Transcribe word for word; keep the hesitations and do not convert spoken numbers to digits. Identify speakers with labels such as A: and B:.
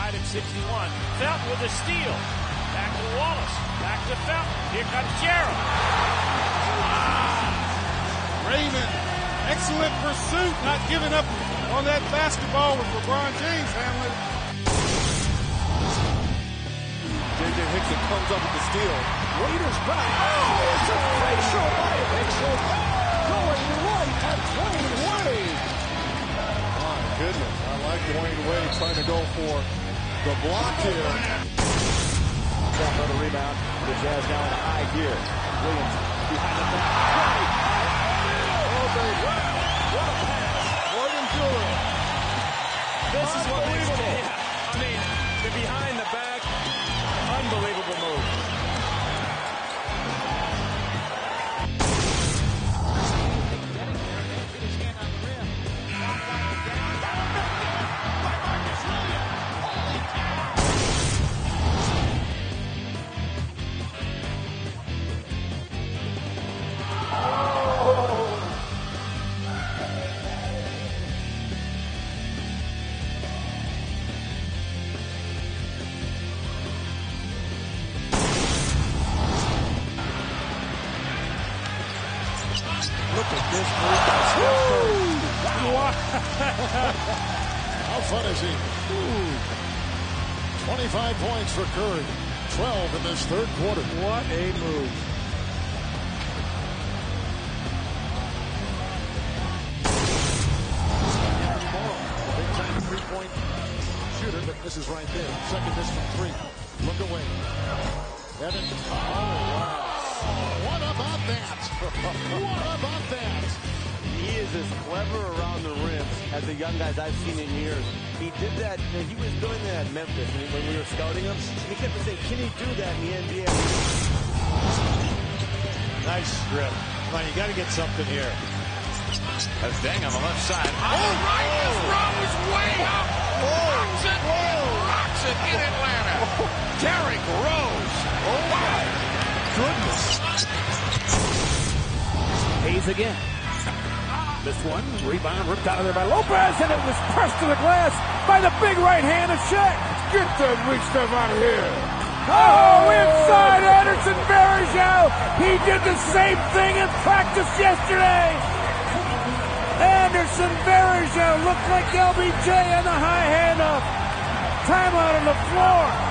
A: tied at sixty-one. Felton with a steal. Back to Wallace. Back to Felton. Here comes Gerald.
B: Raymond, excellent pursuit, not giving up on that basketball with LeBron James handling.
C: J J Hickson comes up with the steal. Waiters back. Oh, it's a facial by Hickson. Going to right at Dwayne Wade. My goodness, I like Dwayne Wade trying to go for the block here.
D: Another rebound. The Jazz now in high gear. Williams behind the back. Oh, baby. What a pass. Morgan Jewell.
A: This is what makes it. Yeah. I mean, the behind the back, unbelievable move.
C: Look at this move by Steph Curry. Wow. How fun is he? Ooh. twenty-five points for Curry. twelve in this third quarter.
B: What a move.
C: Big time three-point shooter, but this is right there. Second miss from three. Look away. Evan. Oh, wow. What about that? What about that?
D: He is as clever around the rim as the young guys I've seen in years. He did that, and he was doing that at Memphis when we were scouting him. He kept saying, can he do that in the N B A?
E: Nice strip. Come on, you got to get something here.
F: That's Deng on the left side.
E: Oh, right. This Rose way up. Rocks it. Rocks it in Atlanta. Derrick Rose. Oh, my goodness.
G: Hayes again. This one, rebound ripped out of there by Lopez, and it was pressed to the glass by the big right hand of Shaq. Get that weak stuff out of here. Oh, inside Anderson Varejao. He did the same thing in practice yesterday. Anderson Varejao looked like L B J on the high handoff. Timeout on the floor.